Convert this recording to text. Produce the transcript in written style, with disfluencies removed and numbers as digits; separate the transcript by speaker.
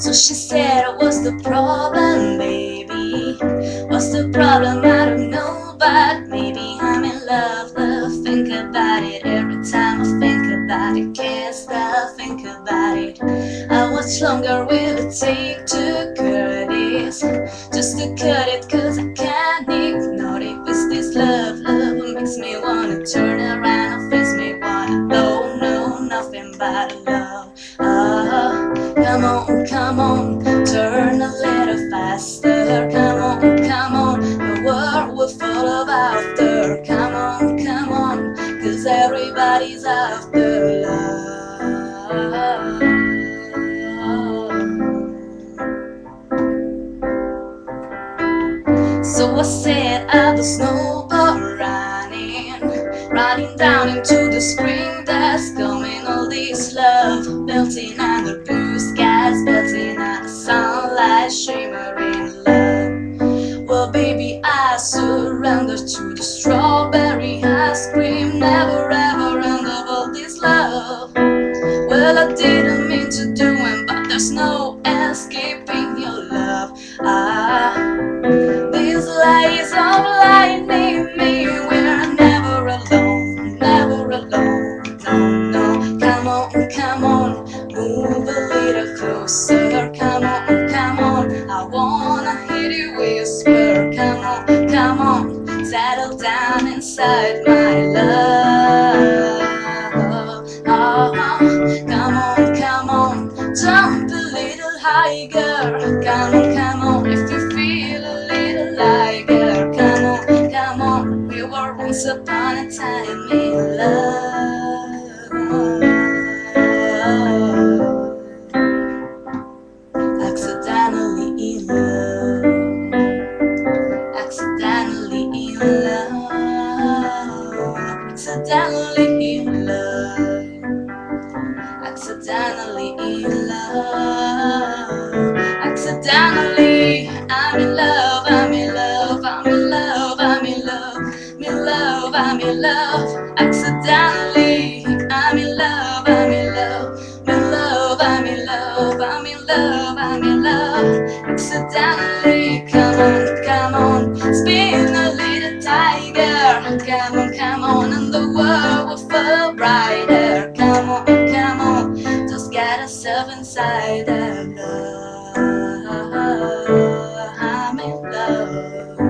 Speaker 1: So she said, what's the problem, baby? What's the problem? I don't know, but maybe I'm in love. Think about it every time I think about it. Can't stop, think about it. How much longer will it take to cut this? Just to cut it, cause I can't ignore it. It's this love, love makes me wanna turn around and face me wanna don't know nothing but love. Come on, turn a little faster. Come on, the world will full of after. Come on, cause everybody's after love. So I set up the snowball running down into the spring that's coming. All this love melting under blue skies, melting under sunlight, shimmering love. Well, baby, I surrender to the strawberry ice cream. Never ever end of all this love. Well, I didn't mean to do it, but there's no escaping your love. These lights of lightning me, we're never alone, never alone. No, no, come on, move a little closer. Come on, I wanna hear you whisper. Come on, settle down inside my love. Come on, jump a little higher. Come on, if you feel a little lighter. Come on, we were once upon a time in love. Accidentally in love. Accidentally in love. Accidentally in love. Accidentally in love. Accidentally, I'm in love, I'm in love, I'm in love, I'm in love, I'm in love, I'm in love. Accidentally, I'm in love, I'm in love, I'm in love, I'm in love, I'm in love, I'm in love. Accidentally, come on, spin a little tiger. Come on, and the world will feel brighter. Come on, just get yourself inside that love. I'm in love.